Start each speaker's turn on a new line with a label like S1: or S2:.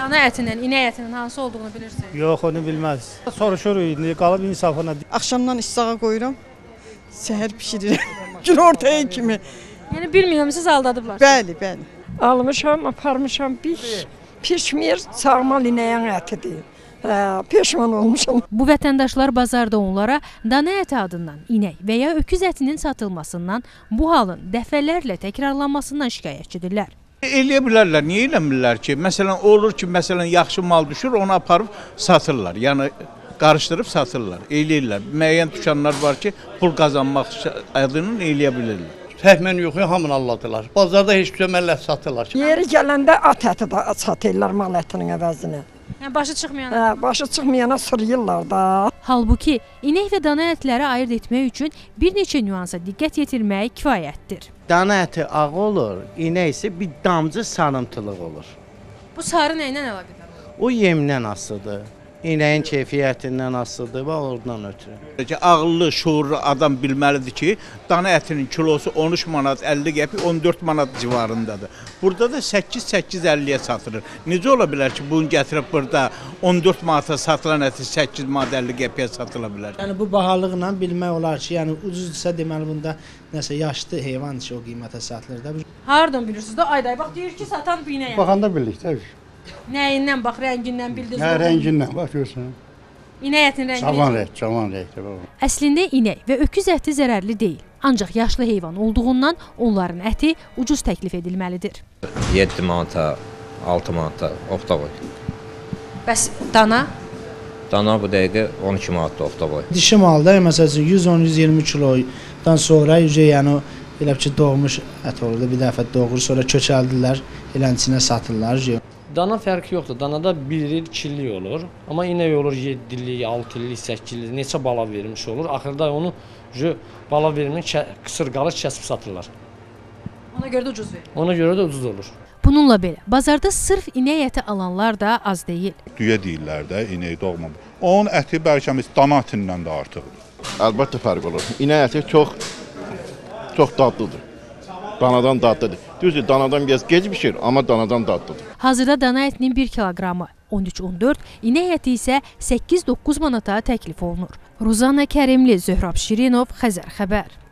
S1: Dana ətindən, inək ətinin hansı olduğunu bilirsiniz?
S2: Yox, onu bilməz. Soruşuruq, indi qalıb insafına.
S3: Axşamdan istağa qoyuram, səhər bişirirəm. Gün ortaya kimi.
S1: Yəni bilmirəm, siz aldadıblar.
S3: Bəli, bəli.
S4: Almışam, aparmışam, pişmir, sağmal inəyin ətidir. Peşman olmuşam.
S1: Bu vətəndaşlar bazarda onlara dana əti adından inək və ya öküz ətinin satılmasından, bu halın dəfələrlə təkrarlanmasından şikayətçidirlər.
S5: Eləyə bilərlər, niyə eləmirlər ki? Məsələn, olur ki, yaxşı mal düşür, onu aparıb satırlar. Yəni, qarışdırıb satırlar, eləyirlər. Müəyyən dükanlar var ki, pul qazanmaq adının eləyə bilirlər.
S6: Təxmin yox, hamını alladılar. Bazarda heç cöməllər satırlar.
S4: Yeri gələndə at əti də satırlar mal ətinin əvəzinə.
S1: Yəni başı çıxmayana?
S4: Başı çıxmayana sırıyırlar da.
S1: Halbuki, inək və dana ətləri ayırt etmək üçün bir neçə nüansa diqqət yetirmək kifayətdir.
S7: Dana əti ağ olur, inək isə bir damcı sarımtılıq olur.
S1: Bu sarı nə ilə əlaqədardır?
S7: O yemdən asılıdır. İnəyin keyfiyyətindən asılıdır və oradan ötürü.
S5: Ağıllı, şuurlu adam bilməlidir ki, dana ətinin kilosu 13 manat 50 qəpik 14 manat civarındadır. Burada da 8-8.50-yə satılır. Necə ola bilər ki, bunu gətirib burada 14 manata satılan əti 8 manat 50 qəpiyə satıla bilər?
S2: Yəni bu bahalıqla bilmək olar ki, yəni ucuzsa deməli bunda nəsə yaşlı heyvan ki, o qiymətə satılır da.
S1: Hardan bilirsiniz də? Ayday, bax deyir ki, satan bu inəyə.
S8: Baxanda bildik təbii.
S1: Nəyindən bax, rəngindən bildiniz?
S8: Nə rəngindən bax görsən.
S1: İnək ətinin rəngi.
S8: Cavan rəngdir baba.
S1: Əslində inək və öküz əti zərərli deyil. Ancaq yaşlı heyvan olduğundan onların əti ucuz təklif edilməlidir.
S9: 7 manata, 6 manata oktavoy.
S1: Bəs dana?
S9: Dana bu dəqiqə 12 manatda oktavoy.
S2: Dişi malda məsələn 110-120 kilodan sonra yəni elə ki doğmuş ət olur da bir dəfə doğur, sonra köçəldirlər, eləncə satırlar.
S10: Dana fərqi yoxdur. Danada 1 il, 2 illik olur. Amma inək olur 7 illik, 6 illik, 8 illik, neçə bala vermiş olur. Axırda onu bala vermək qısır qalır, kəsib satırlar.
S1: Ona görə də ucuz verir.
S10: Ona görə də ucuz olur.
S1: Bununla belə, bazarda sırf inək əti alanlar da az deyil.
S11: Düyə deyirlər də, inək doğmamış. Onun əti bəlkə dana ətindən də artıqdır.
S12: Əlbəttə fərq olur. İnək əti çox dadlıdır. Danadan dadlıdır. Düzdür, danadan biraz gec bişir, amma danadan dadlıdır.
S1: Hazırda dana ətinin 1 kiloqramı 13-14, inək əti isə 8-9 manata təklif olunur. Ruzana Kərimli, Zöhrab Şirinov, Xəzər xəbər.